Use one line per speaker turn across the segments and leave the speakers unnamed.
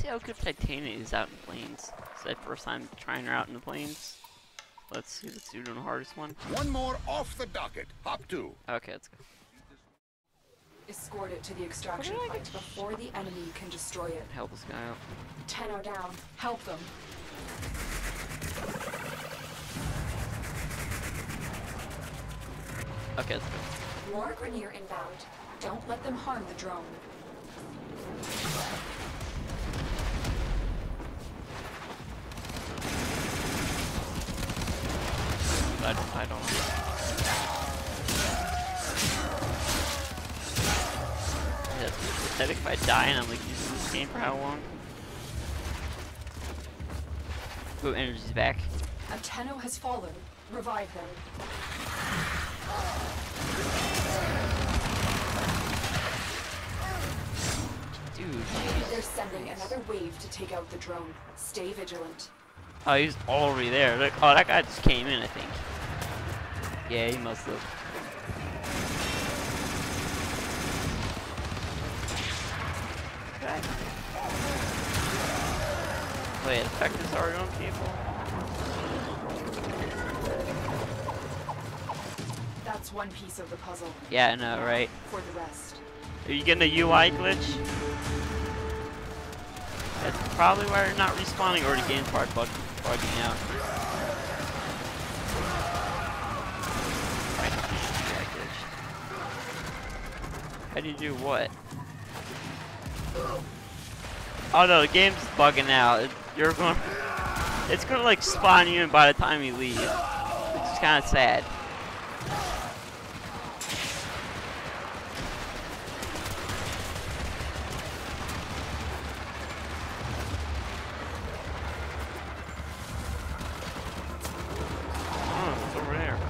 how good Titania is out in planes. It's my first time trying her out in the planes. Let's see, let's do the hardest one.
One more off the docket. Hop 2.
Okay, let's go.
Escort it to the extraction point before the enemy can destroy it.
Help this guy out.
Tenno down. Help them.
Okay, let's go.
More Grineer inbound. Don't let them harm the drone.
I don't know. Yeah, it's pathetic if I die and I'm like using this game for how long? Ooh, energy's back.
A Tenno has fallen. Revive them.
Dude,
They're sending another wave to take out the drone. Stay vigilant.
oh, he's already there. Look, oh, that guy just came in, I think. Yeah, he must have. Okay. Wait, effectives are on people?
That's one piece of the puzzle.
Yeah, I know, right?
For the rest.
Are you getting a UI glitch? That's probably why you're not respawning, or the game's part bugging out. How do you do what? Oh no, the game's bugging out. It's gonna like spawn you in by the time you leave. It's kind of sad. Oh, it's over there.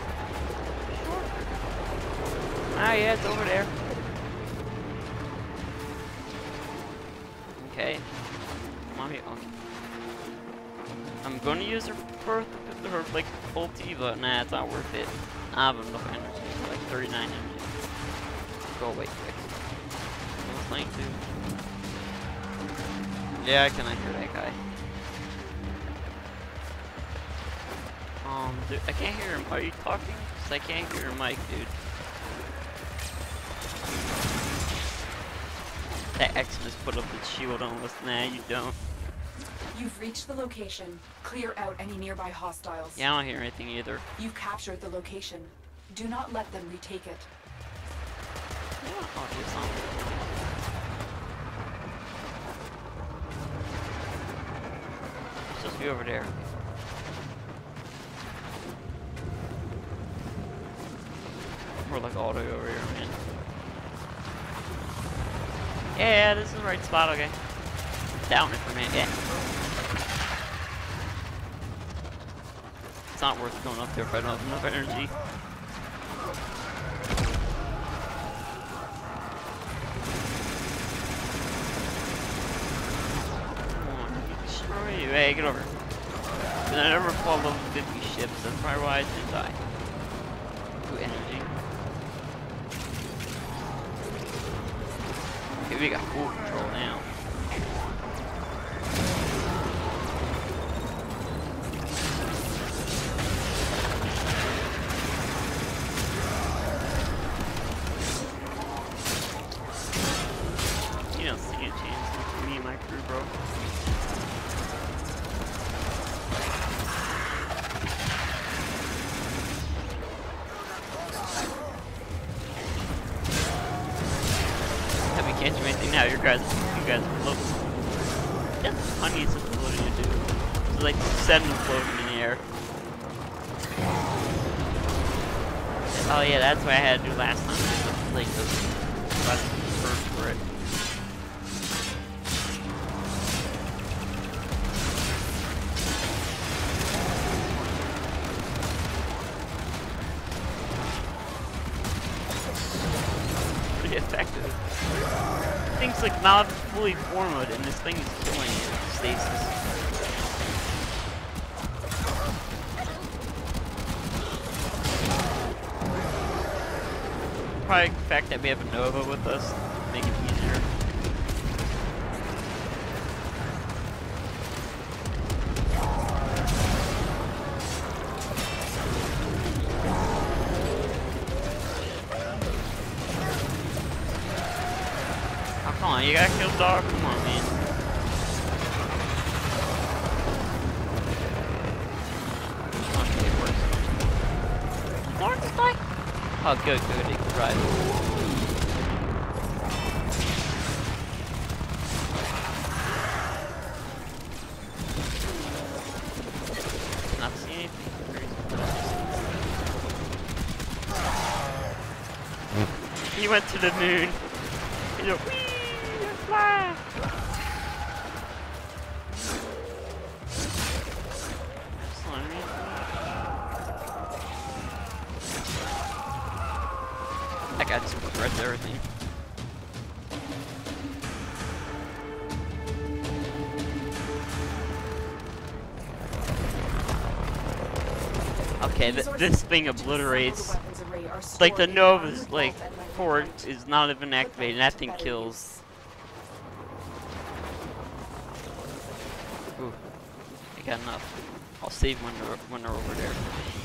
Ah, yeah, it's over there. Okay. Mommy, okay. I'm gonna use her for her like ulti, but nah, it's not worth it. I have enough energy, like 39 energy. Go away quick. I was playing too. Yeah, I can hear that guy. Dude, I can't hear him. Are you talking? 'Cause I can't hear your mic, dude. That Xmas put up the shield on us. Nah, you don't.
You've reached the location. Clear out any nearby hostiles.
Yeah, I don't hear anything either.
You've captured the location. Do not let them retake it.
Yeah, I'll do something. It's supposed to be over there. We're like all the way over here, man. Yeah, this is the right spot, okay. Down it for a minute, yeah. It's not worth going up there if I don't have enough energy. Destroy you. Hey, get over. And I never fall level 50 ships, that's probably why I didn't die. Ooh, energy. Okay, we got full control now. You don't stand a chance with me and my crew, bro. Can't do anything now. You guys are floating. That's the funniest of floating to do. It's like 7 floating in the air. Oh yeah, that's what I had to do last time. Like the first for it. Pretty effective. Thing's like not fully formed, and this thing is killing it. Stasis. Probably the fact that we have a Nova with us make it easier. on, you gotta kill dog. Come on, man. Okay, it works. Lawrence die? Oh, good, good. It can drive. Not see anything. He went to the moon. He's like, whee, fly. I got some threads to everything. Okay, this thing obliterates. Like the Nova's like port is not even activated. And that thing kills. Ooh, I got enough. I'll save when they're over there.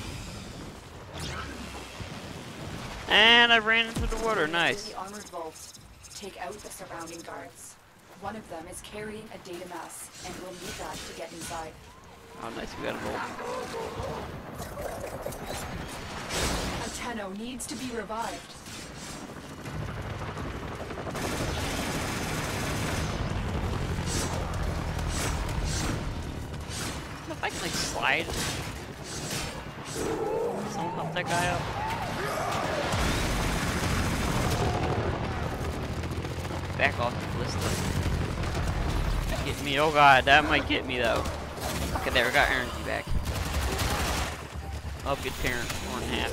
And I ran into the water. Nice.
The armored vault. Take out the surrounding guards. One of them is carrying a data mass, and we'll need that to get inside.
Oh, nice. We got a vault.
Tenno needs to be revived.
If I can like slide. Someone help that guy up. Back off the ballista. Get me, oh god, that might get me though. Okay, there, we got energy back. Oh, good parent, 1.5.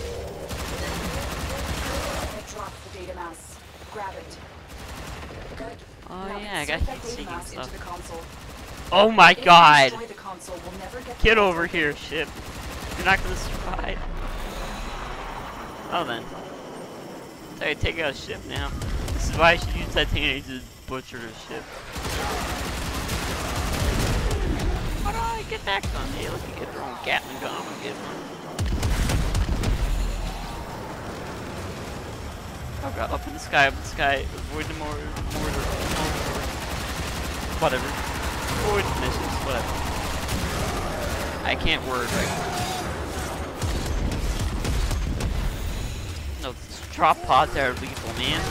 Drop the data mass. Grab it. Good.
Oh
now
yeah, I got
insert
heat
that data
seeking
mass into the
stuff.
console.
Oh my
If you
god!
destroy the console, we'll never get
Get
the
over
console.
here, ship. You're not gonna survive. Oh then. So I take out a ship now. This is why I should use titanium to butcher the ship. How do I get that gun? Hey, look, you get their own Gatling gun. I'm gonna get one. Oh god, up in the sky, avoid the more whatever. Avoid the missiles, whatever. I can't word right now. No, drop pods are lethal, man.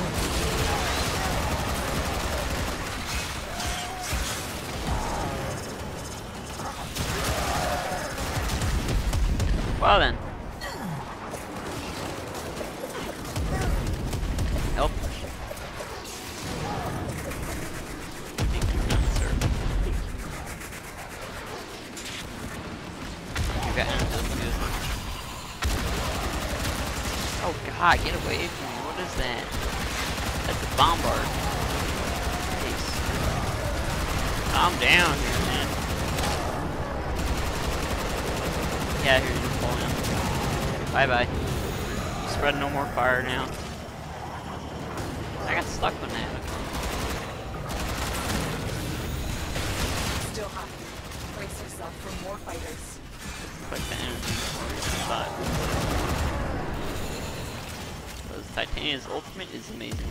Well then. Help. Thank you, kind sir. You got good. Oh god, get away from me. What is that? That's a bombard. Nice. Calm down here, man. Yeah, here you're pulling him. Bye bye. Spread no more fire now. I got stuck on that.
Still happening. Brace yourself for more fighters.
Quick the energy spot. Because Titania's ultimate is amazing.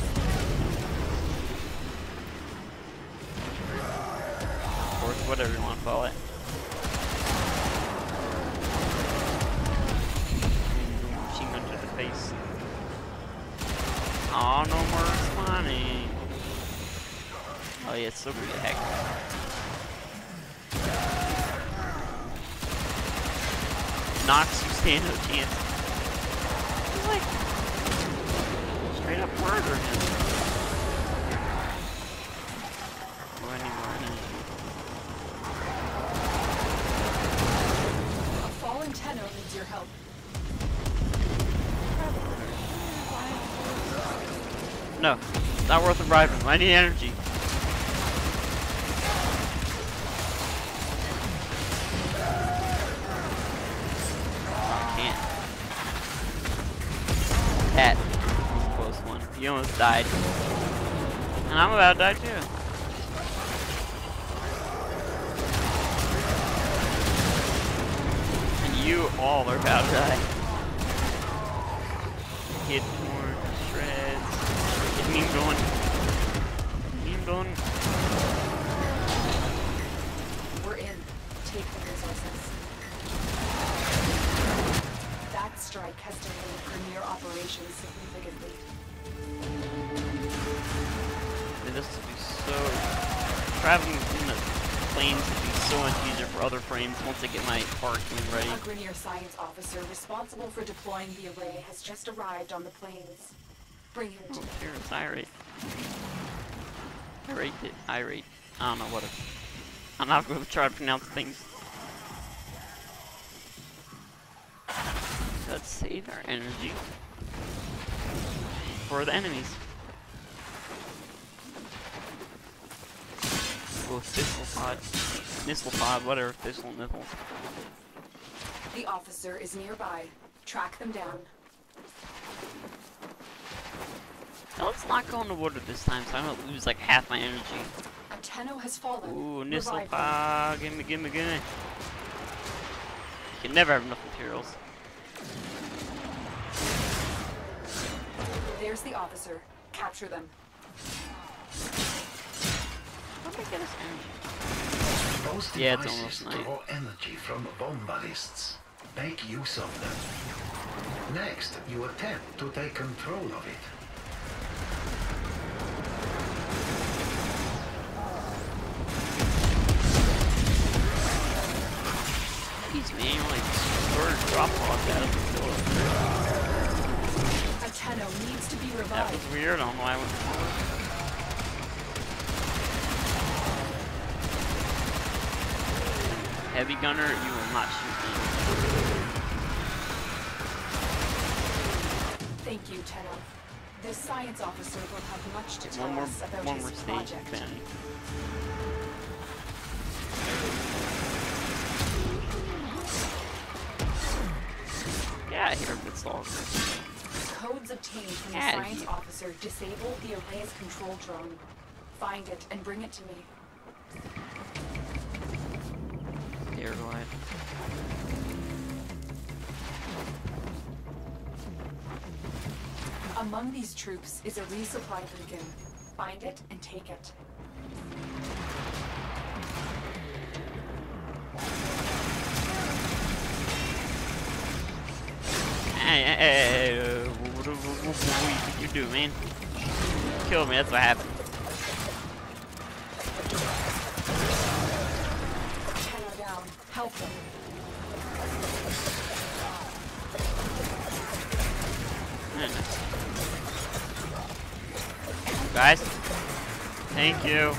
Of course, whatever you want to call it. Machine gun to the face. Oh, no more spawning. Oh yeah, it's still pretty heck. Nox, you stand no chance. He's like straight up murder him. Oh, I need more energy.
A fallen Tenno needs your help.
No, not worth reviving. I need energy. Can't. That was a close one. You almost died. And I'm about to die too. And you all are about to die. Hit more shreds. Get me going. I'm done.
We're in. Take the resources. That strike has delayed Premier operations significantly.
This would be so... Traveling in the planes would be so much easier for other frames once I get my parking ready.
A Grineer science officer responsible for deploying the array has just arrived on the planes. Bring him to me.
Here, it's irate. Irate. I don't know what it... I'm not going to try to pronounce things. Let's save our energy for the enemies. Oh, Thistlepod, whatever, Thistle Nipples.
The officer is nearby. Track them down.
Now let's not go in the water this time, so I'm gonna lose like half my energy.
A Tenno has fallen.
Ooh,
Revive them.
Thistlepod, gimme. You can never have enough materials.
There's the officer. Capture them.
How do I get us energy?
Those
Yeah, it's
devices
almost night.
draw energy from bomb ballists. Make use of them. Next, you attempt to take control of it.
Jeez, man, like, bird drop off out of the door.
A Tenno needs to be
That
revived.
was weird, I don't know why I went forward. Heavy gunner, you will not shoot me.
Thank you, Tenno. This science officer will have much to tell
One more
us about
stage,
his project.
then. Yeah, I hear good songs.
Codes obtained from the
Yeah,
science
you-
officer disable the array's control drone. Find it and bring it to me.
Airglide.
Among these troops is a resupply beacon. Find it and take it.
Hey, what do you think you do, man? Kill me, that's what happened.
Tenno down. Help them.
Guys, thank you.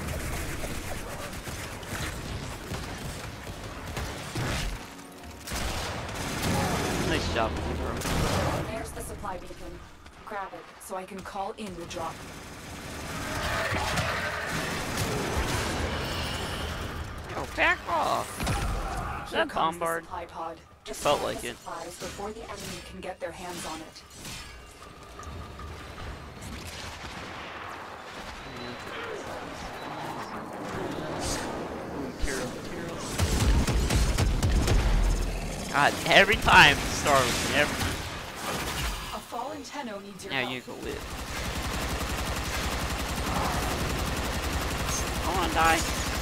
Nice job, bro.
There's the supply beacon. Grab it so I can call in the drop.
Oh, back off. Is
Here
that
comes the
bombard?
supply pod. Just
Felt
stop
like
the
it.
supplies before the enemy can get their hands on it.
Material. God, every time Star Wars, every time.
A fallen Tenno needs your
Now
help.
you go live. I wanna die.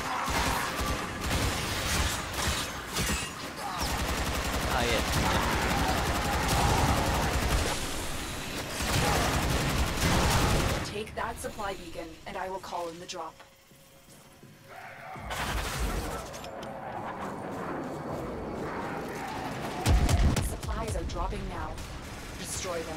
Oh yeah.
Take that supply beacon, and I will call in the drop. Supplies are dropping now. Destroy them.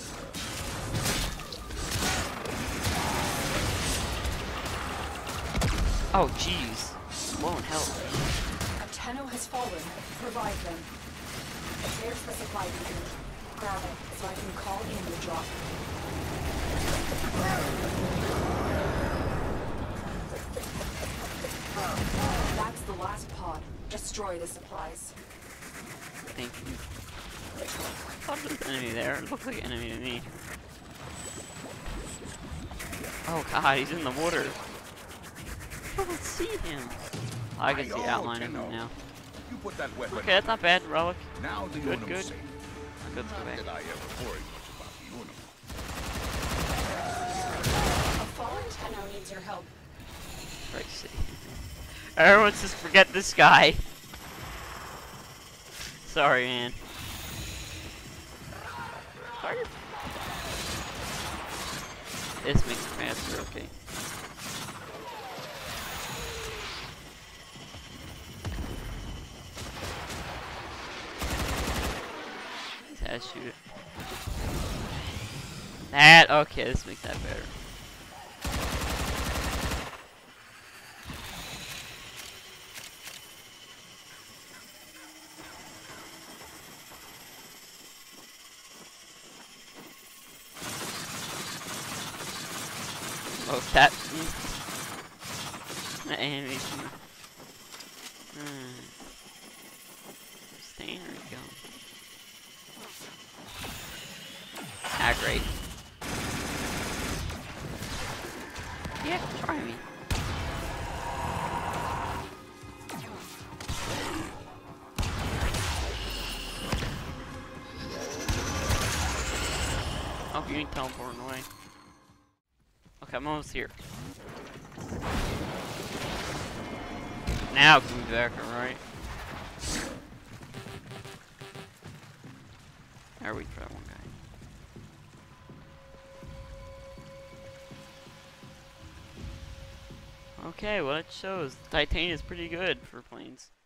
Oh jeez. Won't help.
A Tenno has fallen. Revive them. There's the supply beacon. Grab it so I can call in the drop. That's the last pod. Destroy the supplies.
Thank you. I thought there was an enemy there. It looked like an enemy to me. Oh god, he's in the water. I don't see him. I can see
Aye-oh,
outline of him
Tenno.
now.
You put that weapon
Okay, that's not bad, Relic.
now the
Good,
Unum's
good.
safe.
Let's go
Not
back.
that I ever worried much about the Unum.
A fallen Tenno needs your help.
Christ's sake. Everyone just forget this guy. Sorry, man. Sorry. This makes it faster, okay. Let's shoot it. That, okay, this makes that better. Oh, that. The animation. Staying or going? Ah, great. Yeah, try me. Oh, you ain't teleporting away. Okay, I'm almost here. Now can we back, alright? There we try one guy. Okay, well it shows Titania is pretty good for planes.